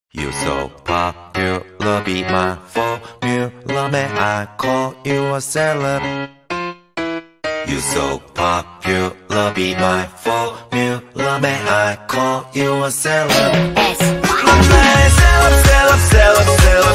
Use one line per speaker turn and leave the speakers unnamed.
You so popular, be my formula. May I call you a celeb? You so popular, be my formula. May I call you a celeb? Celeb, celeb, celeb, celeb.